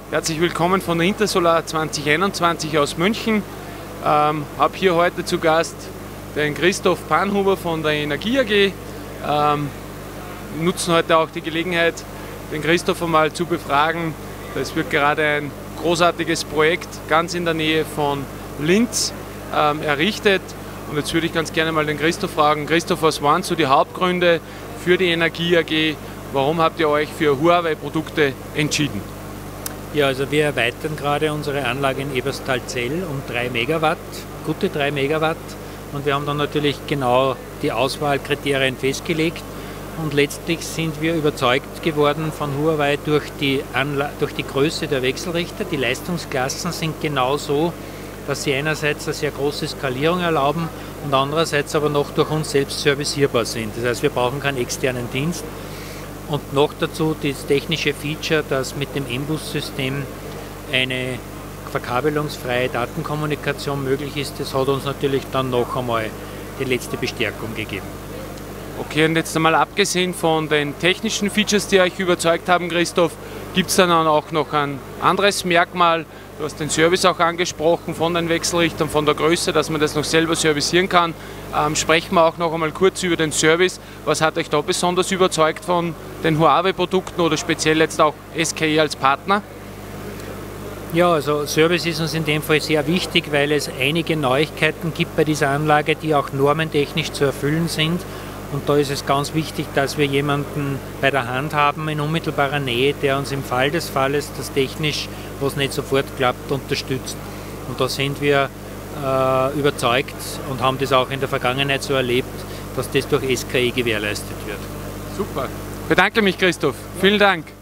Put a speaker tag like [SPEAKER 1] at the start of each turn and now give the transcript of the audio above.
[SPEAKER 1] Herzlich willkommen von der Intersolar 2021 aus München. Habe hier heute zu Gast den Christoph Panhuber von der Energie AG. Wir nutzen heute auch die Gelegenheit, den Christoph einmal zu befragen. Es wird gerade ein großartiges Projekt ganz in der Nähe von Linz errichtet. Und jetzt würde ich ganz gerne mal den Christoph fragen. Christoph, was waren so die Hauptgründe für die Energie AG? Warum habt ihr euch für Huawei-Produkte entschieden?
[SPEAKER 2] Ja, also wir erweitern gerade unsere Anlage in Eberstal-Zell um 3 Megawatt, gute 3 Megawatt. Und wir haben dann natürlich genau die Auswahlkriterien festgelegt. Und letztlich sind wir überzeugt geworden von Huawei durch die Größe der Wechselrichter. Die Leistungsklassen sind genau so, dass sie einerseits eine sehr große Skalierung erlauben und andererseits aber noch durch uns selbst servicierbar sind. Das heißt, wir brauchen keinen externen Dienst. Und noch dazu das technische Feature, dass mit dem M-Bus-System eine verkabelungsfreie Datenkommunikation möglich ist, das hat uns natürlich dann noch einmal die letzte Bestärkung gegeben.
[SPEAKER 1] Okay, und jetzt einmal abgesehen von den technischen Features, die euch überzeugt haben, Christoph, gibt es dann auch noch ein anderes Merkmal? Du hast den Service auch angesprochen von den Wechselrichtern, von der Größe, dass man das noch selber servicieren kann. Sprechen wir auch noch einmal kurz über den Service. Was hat euch da besonders überzeugt von den Huawei-Produkten oder speziell jetzt auch SKE als Partner?
[SPEAKER 2] Ja, also Service ist uns in dem Fall sehr wichtig, weil es einige Neuigkeiten gibt bei dieser Anlage, die auch normentechnisch zu erfüllen sind. Und da ist es ganz wichtig, dass wir jemanden bei der Hand haben in unmittelbarer Nähe, der uns im Fall des Falles, das technisch, was nicht sofort klappt, unterstützt. Und da sind wir überzeugt und haben das auch in der Vergangenheit so erlebt, dass das durch SKE gewährleistet wird.
[SPEAKER 1] Super. Ich bedanke mich, Christoph. Vielen Dank.